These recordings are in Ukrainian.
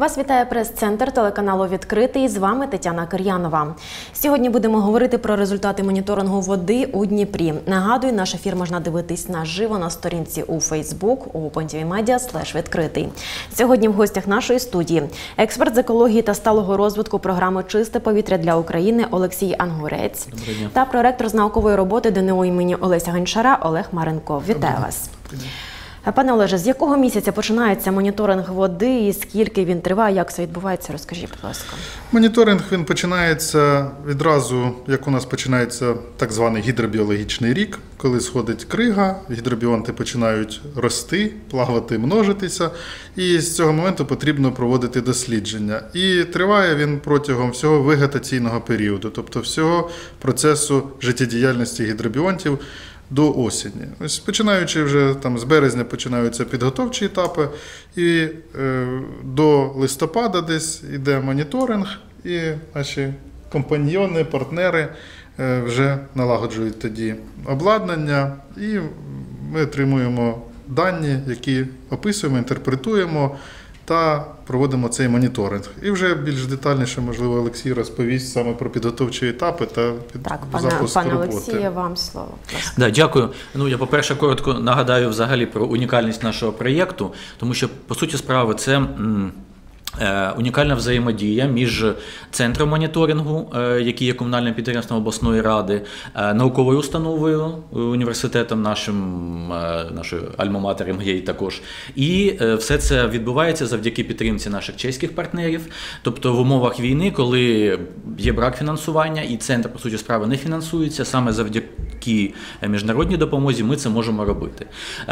Вас вітає прес-центр телеканалу «Відкритий». З вами Тетяна Кир'янова. Сьогодні будемо говорити про результати моніторингу води у Дніпрі. Нагадую, наш ефір можна дивитись наживо на сторінці у Facebook opentvmedia/відкритий. Сьогодні в гостях нашої студії експерт з екології та сталого розвитку програми «Чисте повітря для України» Олексій Ангурець та проректор з наукової роботи ДНУ імені Олеся Гончара Олег Маренков. Вітаю вас. Пане Олеже, з якого місяця починається моніторинг води і скільки він триває, як це відбувається, розкажіть, будь ласка. Моніторинг він починається відразу, як у нас починається так званий гідробіологічний рік, коли сходить крига, гідробіонти починають рости, плавати, множитися, і з цього моменту потрібно проводити дослідження. І триває він протягом всього вегетаційного періоду, тобто всього процесу життєдіяльності гідробіонтів до осені. Ось починаючи вже з березня починаються підготовчі етапи, і до листопада десь йде моніторинг, і наші компаньйони, партнери вже налагоджують тоді обладнання, і ми отримуємо дані, які описуємо, інтерпретуємо та проводимо цей моніторинг. І вже більш детальніше, можливо, Олексій розповість саме про підготовчі етапи та запуск роботи. Пане Олексію, вам слово. Да, дякую. Я, по-перше, коротко нагадаю взагалі про унікальність нашого проєкту, тому що, по суті справи, це унікальна взаємодія між центром моніторингу, який є комунальним підприємством обласної ради, науковою установою, університетом нашою альма-матер МГІ також. І все це відбувається завдяки підтримці наших чеських партнерів. Тобто в умовах війни, коли є брак фінансування і центр, по суті справи, не фінансується, саме завдяки міжнародній допомозі ми це можемо робити.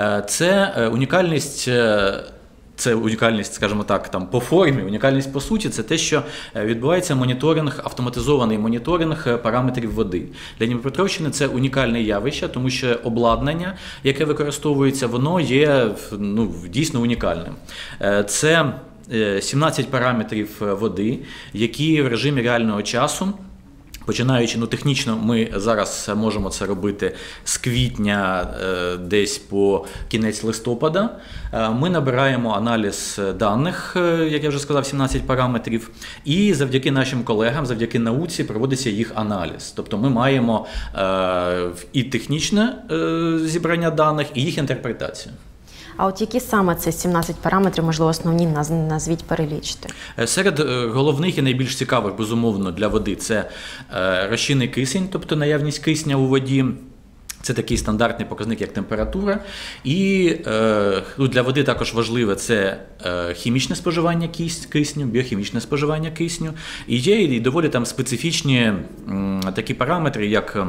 Це унікальність, скажімо так, по формі, унікальність по суті, це те, що відбувається моніторинг, автоматизований моніторинг параметрів води. Для Дніпропетровщини це унікальне явище, тому що обладнання, яке використовується, воно є дійсно унікальним. Це 17 параметрів води, які в режимі реального часу, починаючи, технічно ми зараз можемо це робити з квітня десь по кінець листопада. Ми набираємо аналіз даних, як я вже сказав, 17 параметрів, і завдяки нашим колегам, завдяки науці проводиться їх аналіз. Тобто ми маємо і технічне зібрання даних, і їх інтерпретацію. А от які саме це 17 параметрів, можливо, основні назвіть, перелічте? Серед головних і найбільш цікавих, безумовно, для води – це розчинний кисень, тобто наявність кисня у воді. Це такий стандартний показник, як температура. І для води також важливе – це хімічне споживання кисню, біохімічне споживання кисню. І є і доволі специфічні такі параметри, як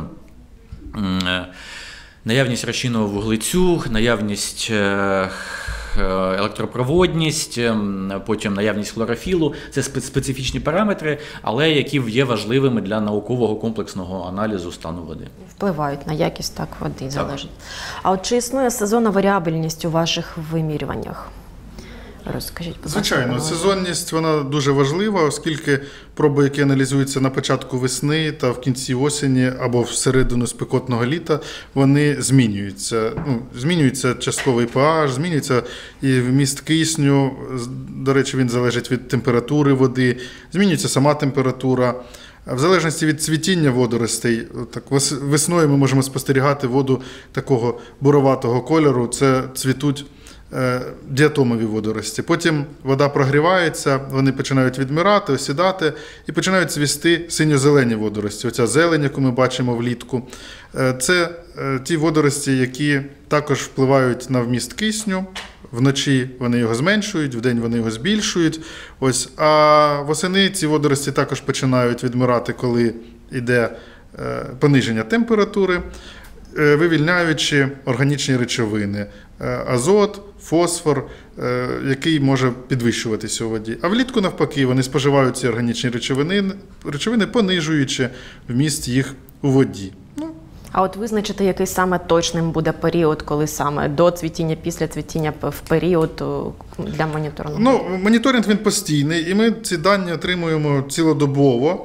наявність розчинного вуглецю, наявність електропроводність, потім наявність хлорофілу. Це специфічні параметри, але які є важливими для наукового комплексного аналізу стану води. Впливають на якість води, залежить. А от чи існує сезонна варіабельність у ваших вимірюваннях? Розкажіть, будь ласка. Звичайно, сезонність вона дуже важлива, оскільки проби, які аналізуються на початку весни та в кінці осені або всередину спекотного літа, вони змінюються. Змінюється частковий pH, змінюється і вміст кисню, до речі, він залежить від температури води, змінюється сама температура. В залежності від цвітіння водоростей, весною ми можемо спостерігати воду такого буроватого кольору, це цвітуть діатомові водорості. Потім вода прогрівається, вони починають відмирати, осідати і починають цвісти синьо-зелені водорості. Оця зелень, яку ми бачимо влітку, це ті водорості, які також впливають на вміст кисню. Вночі вони його зменшують, вдень вони його збільшують. А восени ці водорості також починають відмирати, коли йде пониження температури, вивільняючи органічні речовини – азот, фосфор, який може підвищуватися у воді. А влітку, навпаки, вони споживають ці органічні речовини, понижуючи вміст їх у воді. А от визначити, який саме точним буде період, коли саме до цвітіння, після цвітіння, в період для моніторингу? Моніторинг він постійний, і ми ці дані отримуємо цілодобово.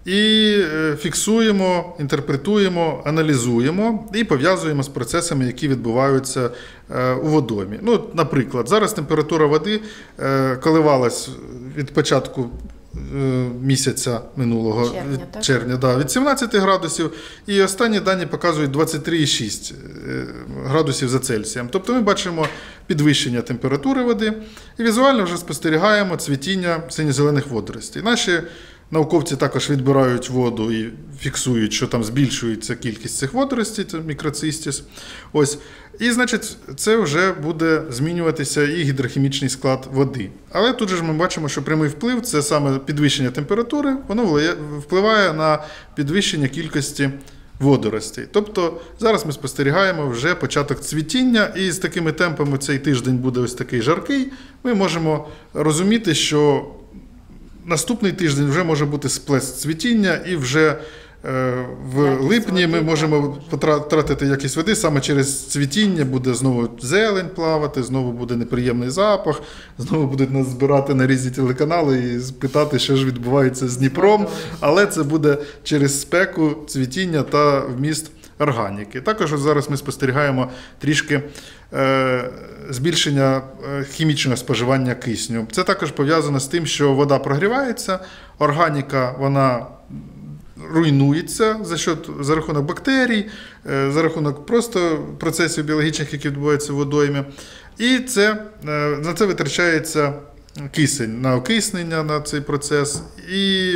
і фіксуємо, інтерпретуємо, аналізуємо і пов'язуємо з процесами, які відбуваються у водоймі. Ну, наприклад, зараз температура води коливалась від початку місяця минулого червня, від 17 градусів, і останні дані показують 23,6 градусів за Цельсієм. Тобто ми бачимо підвищення температури води і візуально вже спостерігаємо цвітіння синьо-зелених водоростей. Наші науковці також відбирають воду і фіксують, що там збільшується кількість цих водоростей, це мікроцистіс. Ось. І, значить, це вже буде змінюватися і гідрохімічний склад води. Але тут же ж ми бачимо, що прямий вплив – це саме підвищення температури, воно впливає на підвищення кількості водоростей. Тобто зараз ми спостерігаємо вже початок цвітіння, і з такими темпами цей тиждень буде ось такий жаркий, ми можемо розуміти, що наступний тиждень вже може бути сплеск цвітіння, і вже в липні ми можемо втратити якість води, саме через цвітіння буде знову зелень плавати, знову буде неприємний запах, знову будуть нас збирати на різні телеканали і питати, що ж відбувається з Дніпром, але це буде через спеку, цвітіння та вміст органіки. Також зараз ми спостерігаємо трішки збільшення хімічного споживання кисню. Це також пов'язано з тим, що вода прогрівається, органіка, вона руйнується за рахунок бактерій, за рахунок просто процесів біологічних, які відбуваються в водоймі. І на це витрачається кисень, на окиснення, на цей процес. І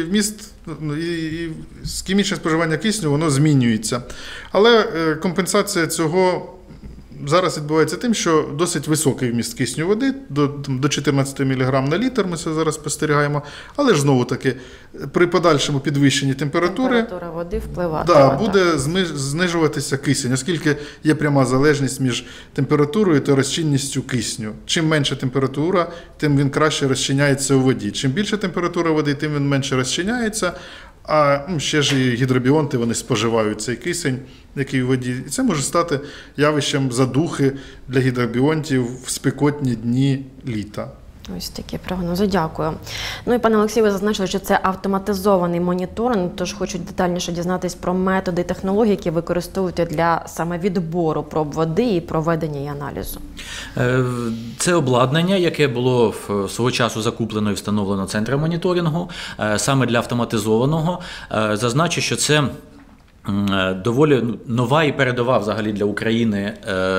хімічне споживання кисню, воно змінюється. Але компенсація цього зараз відбувається тим, що досить високий вміст кисню води, до 14 мг на літр, ми це зараз спостерігаємо, але ж знову-таки при подальшому підвищенні температури води впливає. Буде знижуватися кисень, оскільки є пряма залежність між температурою та розчинністю кисню. Чим менша температура, тим він краще розчиняється у воді. Чим більша температура води, тим він менше розчиняється. А ще ж і гідробіонти, вони споживають цей кисень, який в воді. І це може стати явищем задухи для гідробіонтів в спекотні дні літа. Ось такі прогнози, дякую. Ну і, пане Олексію, ви зазначили, що це автоматизований моніторинг, тож хочу детальніше дізнатись про методи і технології, які використовуєте для саме відбору проб води і проведення її аналізу. Це обладнання, яке було свого часу закуплено і встановлено центром моніторингу, саме для автоматизованого. Зазначу, що це доволі нова і передова взагалі для України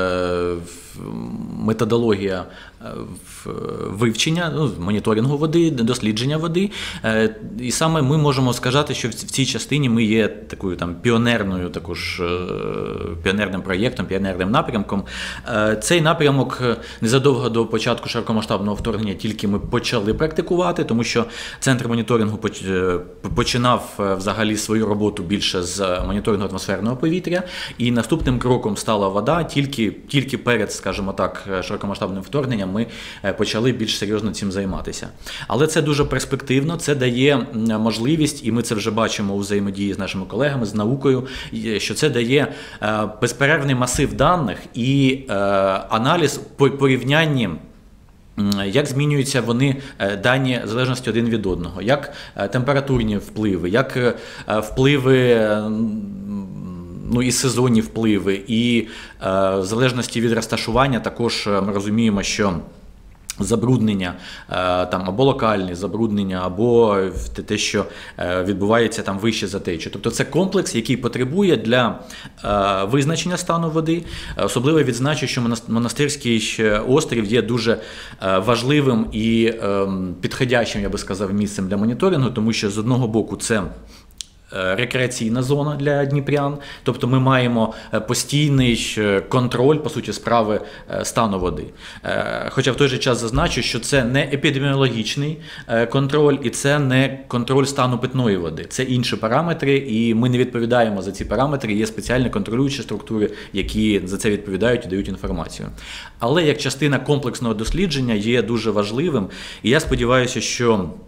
методологія вивчення, моніторингу води, дослідження води. І саме ми можемо сказати, що в цій частині ми є такою піонерним проєктом, піонерним напрямком. Цей напрямок незадовго до початку широкомасштабного вторгнення тільки ми почали практикувати, тому що центр моніторингу починав взагалі свою роботу більше з моніторингу атмосферного повітря, і наступним кроком стала вода. Тільки перед, скажімо так, широкомасштабним вторгненням ми почали більш серйозно цим займатися. Але це дуже перспективно, це дає можливість, і ми це вже бачимо у взаємодії з нашими колегами, з наукою, що це дає безперервний масив даних і аналіз по порівнянні, як змінюються вони, дані в залежності один від одного, як температурні впливи, як впливи, і сезонні впливи, і в залежності від розташування також ми розуміємо, що забруднення, або локальні забруднення, або те, що відбувається там вище за течію. Тобто це комплекс, який потребує для визначення стану води. Особливо відзначу, що Монастирський острів є дуже важливим і підходящим, я би сказав, місцем для моніторингу, тому що з одного боку це рекреаційна зона для дніпрян, тобто ми маємо постійний контроль, по суті справи, стану води. Хоча в той же час зазначу, що це не епідеміологічний контроль і це не контроль стану питної води. Це інші параметри, і ми не відповідаємо за ці параметри, є спеціальні контролюючі структури, які за це відповідають і дають інформацію. Але як частина комплексного дослідження є дуже важливим, і я сподіваюся, що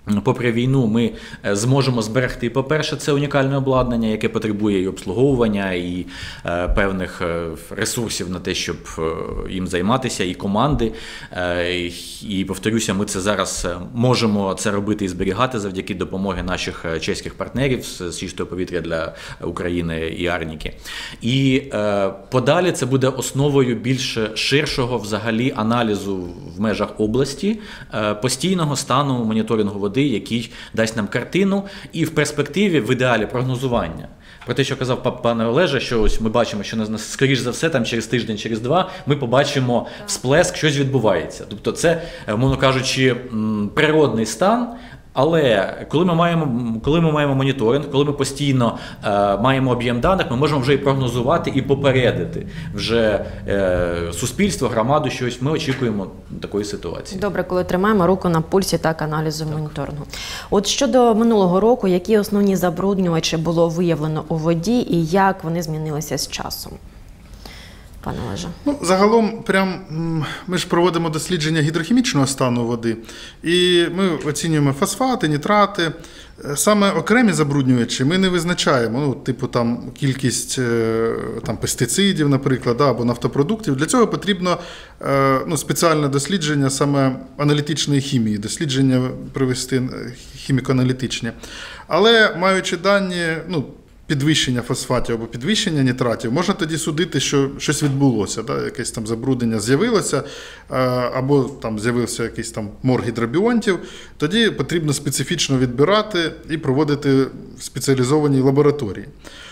попри війну, ми зможемо зберегти, по-перше, це унікальне обладнання, яке потребує і обслуговування, і певних ресурсів на те, щоб їм займатися, і команди. І, повторюся, ми це зараз можемо це робити і зберігати завдяки допомоги наших чеських партнерів з чистого повітря для України і Арніки. І подалі це буде основою більш ширшого взагалі аналізу в межах області, постійного стану моніторингу води, який дасть нам картину і в перспективі, в ідеалі, прогнозування. Про те, що казав пане Олеже, що ось ми бачимо, що скоріш за все, там через тиждень, через два, ми побачимо всплеск, щось відбувається. Тобто це, мовно кажучи, природний стан. Але коли ми маємо моніторинг, коли ми постійно маємо об'єм даних, ми можемо вже і прогнозувати, і попередити вже суспільство, громаду, що ось ми очікуємо такої ситуації. Добре, коли тримаємо руку на пульсі аналізу моніторингу. От щодо минулого року, які основні забруднювачі було виявлено у воді і як вони змінилися з часом? Пане Олеже. Загалом, ми ж проводимо дослідження гідрохімічного стану води, і ми оцінюємо фосфати, нітрати. Саме окремі забруднювачі ми не визначаємо, кількість пестицидів, наприклад, або нафтопродуктів. Для цього потрібно спеціальне дослідження саме аналітичної хімії, дослідження провести хіміко-аналітичні. Але маючи дані, підвищення фосфатів або підвищення нітратів, можна тоді судити, що щось відбулося, якесь там забруднення з'явилося, або з'явився якийсь мор гідробіонтів, тоді потрібно специфічно відбирати і проводити в спеціалізованій лабораторії.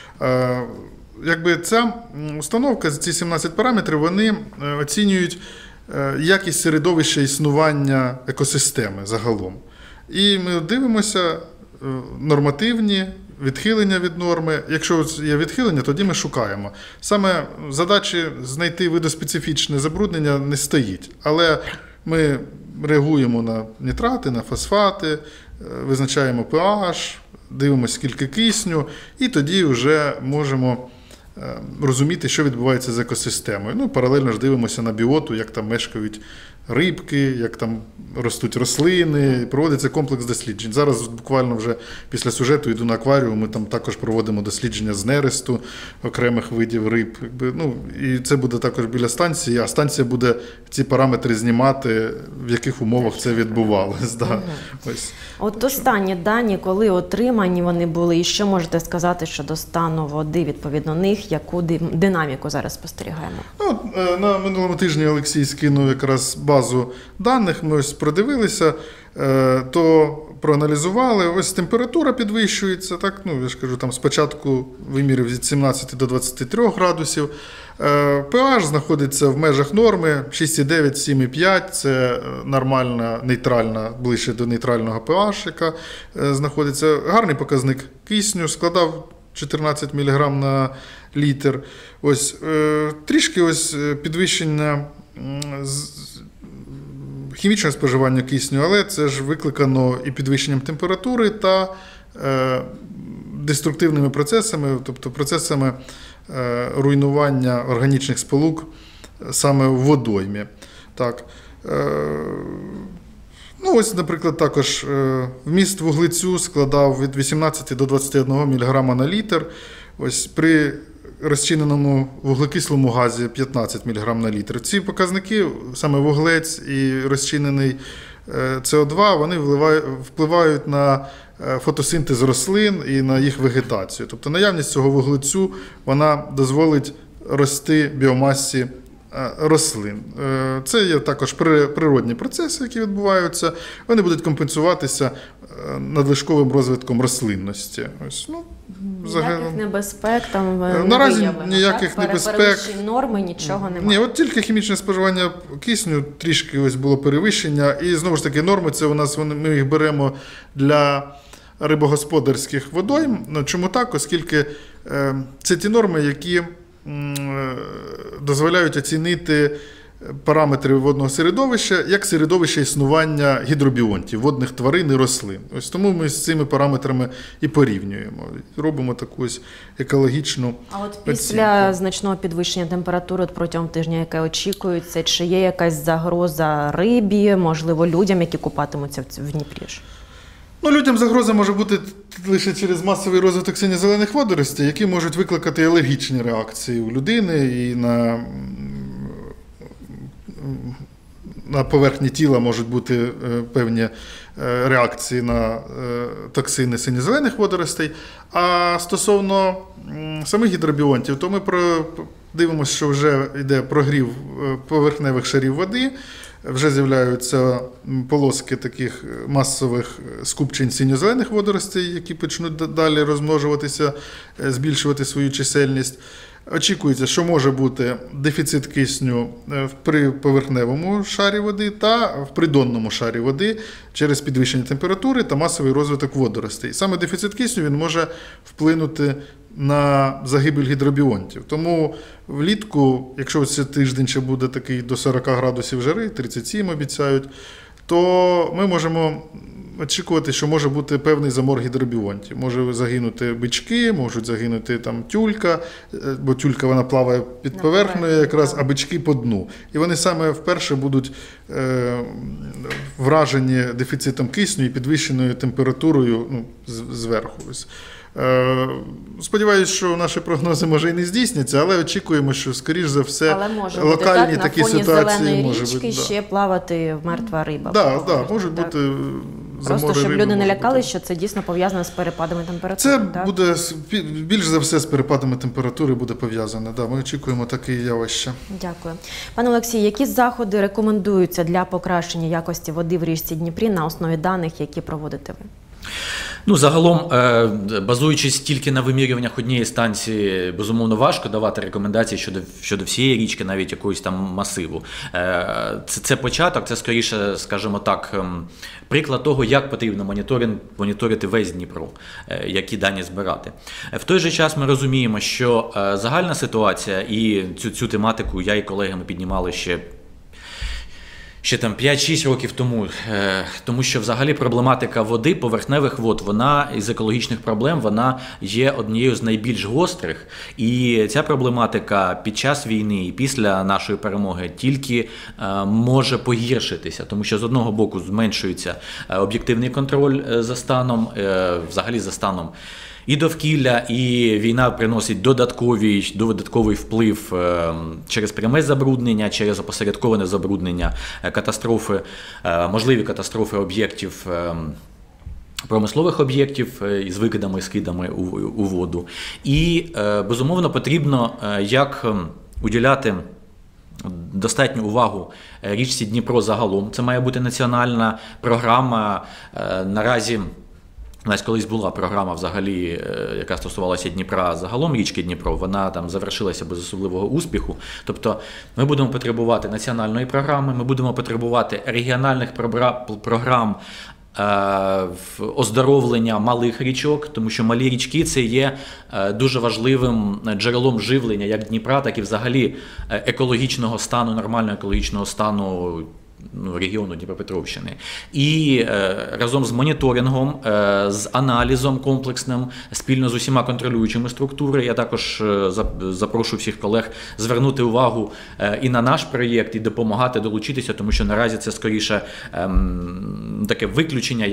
Ця установка, ці 17 параметрів, вони оцінюють якість середовища існування екосистеми загалом. І ми дивимося нормативні, відхилення від норми. Якщо є відхилення, тоді ми шукаємо. Саме задачі знайти видоспецифічне забруднення не стоїть. Але ми реагуємо на нітрати, на фосфати, визначаємо pH, дивимося, скільки кисню, і тоді вже можемо розуміти, що відбувається з екосистемою. Паралельно ж дивимося на біоту, як там мешкають рибки, як там ростуть рослини, проводиться комплекс досліджень. Зараз буквально вже після сюжету йду на акваріум, ми там також проводимо дослідження з нересту окремих видів риб. І це буде також біля станції, а станція буде ці параметри знімати, в яких умовах це відбувалось. От останні дані, коли отримані вони були, і що можете сказати щодо стану води, відповідно них, яку динаміку зараз спостерігаємо? На минулому тижні Олексій скинув якраз базу даних, ми ось продивилися, то проаналізували, ось температура підвищується, я ж кажу, спочатку вимірів від 17 до 23 градусів, pH знаходиться в межах норми 6,9, 7,5, це нормальна, нейтральна, ближче до нейтрального pH, яка знаходиться. Гарний показник кисню, складав 14 мг на літр. Трішки підвищення хімічного споживання кисню, але це ж викликано і підвищенням температури та деструктивними процесами, тобто процесами руйнування органічних сполук саме в водоймі. Наприклад, також вміст вуглецю складав від 18 до 21 мг на літр. При розчиненому вуглекислому газі 15 мг на літр. Ці показники, саме вуглець і розчинений СО2, вони впливають на фотосинтез рослин і на їх вегетацію. Тобто наявність цього вуглецю, вона дозволить рости біомасі рослин. Це є також природні процеси, які відбуваються. Вони будуть компенсуватися надлишковим розвитком рослинності. Ніяких небезпек там наразі виявлено, ніяких небезпек. Перевищень норми, нічого немає. Ні, тільки хімічне споживання кисню, трішки було перевищення. І знову ж таки норми, це у нас, ми їх беремо для рибогосподарських водойм. Чому так? Оскільки це ті норми, які дозволяють оцінити параметри водного середовища, як середовище існування гідробіонтів, водних тварин і рослин. Тому ми з цими параметрами і порівнюємо. Робимо таку екологічну А от після значного підвищення температури протягом тижня, яке очікується, чи є якась загроза рибі, можливо, людям, які купатимуться в Дніпрі? Ну, людям загроза може бути лише через масовий розвиток синьо-зелених водоростей, які можуть викликати алергічні реакції у людини і на поверхні тіла можуть бути певні реакції на токсини синьо-зелених водоростей. А стосовно самих гідробіонтів, то ми дивимося, що вже йде прогрів поверхневих шарів води, вже з'являються полоски таких масових скупчень синьо-зелених водоростей, які почнуть далі розмножуватися, збільшувати свою чисельність. Очікується, що може бути дефіцит кисню при поверхневому шарі води та в придонному шарі води через підвищення температури та масовий розвиток водоростей. Саме дефіцит кисню він може вплинути на загибель гідробіонтів. Тому влітку, якщо цей тиждень ще буде такий до 40 градусів жари, 37 обіцяють, то ми можемо очікувати, що може бути певний замор гідробіонтів. Може загинути бички, можуть загинути там тюлька, бо тюлька вона плаває під поверхнею якраз, а бички по дну. І вони саме вперше будуть вражені дефіцитом кисню і підвищеною температурою зверху. Сподіваюсь, що наші прогнози, може, і не здійсняться, але очікуємо, що, скоріш за все, локальні такі ситуації може бути. Ще плавати мертва риба. Так, можуть бути замори просто, щоб риби, люди не лякалися, що це дійсно пов'язано з перепадами температури. Це буде, більш за все, з перепадами температури буде пов'язане. Да, ми очікуємо таке явище. Дякую. Пане Олексію, які заходи рекомендуються для покращення якості води в річці Дніпрі на основі даних, які проводите ви? Ну, загалом, базуючись тільки на вимірюваннях однієї станції, безумовно, важко давати рекомендації щодо всієї річки, навіть якогось там масиву. Це початок, це скоріше, скажімо так, приклад того, як потрібно моніторити весь Дніпро, які дані збирати. В той же час ми розуміємо, що загальна ситуація, і цю тематику я і колегами піднімали ще там 5-6 років тому що взагалі проблематика води, поверхневих вод, вона із екологічних проблем, вона є однією з найбільш гострих. І ця проблематика під час війни і після нашої перемоги тільки може погіршитися, тому що з одного боку зменшується об'єктивний контроль за станом, взагалі за станом і довкілля, і війна приносить додатковий вплив через пряме забруднення, через опосередковане забруднення, катастрофи, можливі катастрофи об'єктів, промислових об'єктів із викидами і скидами у воду. І, безумовно, потрібно як уділяти достатню увагу річці Дніпро загалом. Це має бути національна програма. Наразі у нас колись була програма взагалі, яка стосувалася Дніпра, загалом річки Дніпро, вона там завершилася без особливого успіху. Тобто ми будемо потребувати національної програми, ми будемо потребувати регіональних програм оздоровлення малих річок, тому що малі річки – це є дуже важливим джерелом живлення як Дніпра, так і взагалі екологічного стану, нормального екологічного стану регіону Дніпропетровщини. І разом з моніторингом, з аналізом комплексним, спільно з усіма контролюючими структурами, я також запрошую всіх колег звернути увагу і на наш проєкт, і допомагати долучитися, тому що наразі це скоріше таке виключення,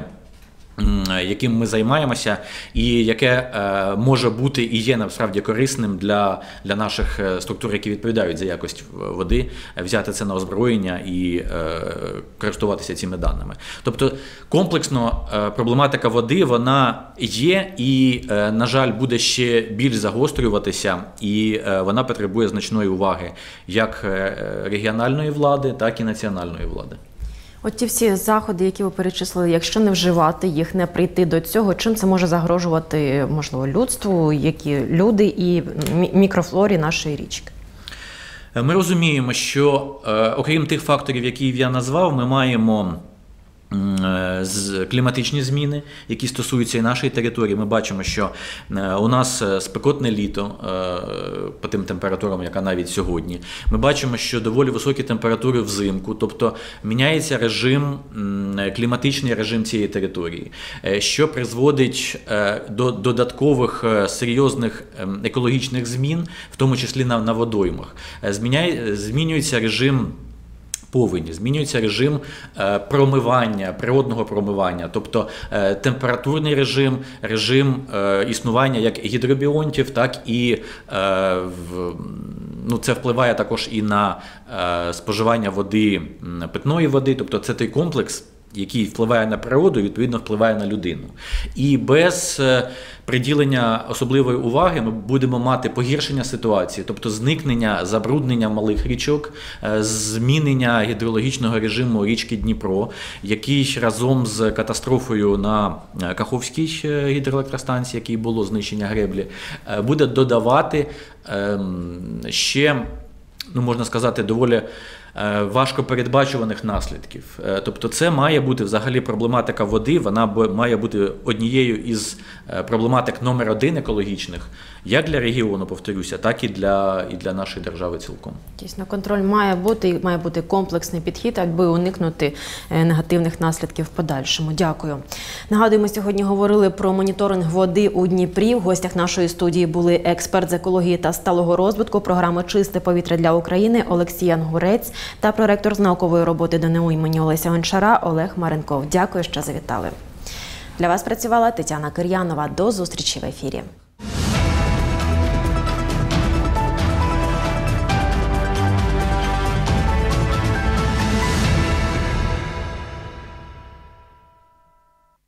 яким ми займаємося, і яке може бути і є насправді корисним для наших структур, які відповідають за якість води, взяти це на озброєння і користуватися цими даними. Тобто комплексно проблематика води, вона є і, на жаль, буде ще більш загострюватися, і вона потребує значної уваги як регіональної влади, так і національної влади. От ті всі заходи, які ви перечислили, якщо не вживати їх, не прийти до цього, чим це може загрожувати, можливо, людству, які люди і мікрофлорі нашої річки? Ми розуміємо, що окрім тих факторів, які я назвав, ми маємо кліматичні зміни, які стосуються і нашої території. Ми бачимо, що у нас спекотне літо по тим температурам, яка навіть сьогодні. Ми бачимо, що доволі високі температури взимку, тобто міняється кліматичний режим цієї території, що призводить до додаткових серйозних екологічних змін, в тому числі на водоймах. Змінюється режим повені, змінюється режим промивання, природного промивання, тобто температурний режим існування як гідробіонтів, так і це впливає також і на споживання води, питної води, тобто це той комплекс, який впливає на природу і, відповідно, впливає на людину. І без приділення особливої уваги ми будемо мати погіршення ситуації, тобто зникнення, забруднення малих річок, змінення гідрологічного режиму річки Дніпро, який разом з катастрофою на Каховській гідроелектростанції, якій було знищення греблі, буде додавати ще, можна сказати, доволі важко передбачуваних наслідків. Тобто це має бути взагалі проблематика води, вона має бути однією із проблематик номер 1 екологічних, як для регіону, повторюся, так і для нашої держави цілком. Дійсно, контроль має бути комплексний підхід, аби уникнути негативних наслідків в подальшому. Дякую. Нагадую, ми сьогодні говорили про моніторинг води у Дніпрі. В гостях нашої студії були експерт з екології та сталого розвитку програми «Чисте повітря для України» Олексій Янгурець та проректор з наукової роботи ДНУ імені Олеся Гончара Олег Маренков. Дякую, що завітали. Для вас працювала Тетяна Кир'янова. До зустрічі в ефірі.